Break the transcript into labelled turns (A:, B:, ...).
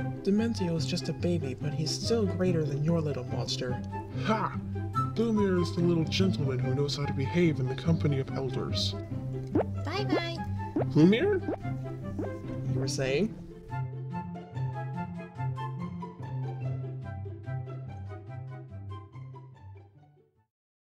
A: Dimentio is just a baby, but he's still greater than your little monster.
B: Ha! Blumiere is the little gentleman who knows how to behave in the company of elders.
C: Bye-bye.
B: Blumiere?
A: You were saying?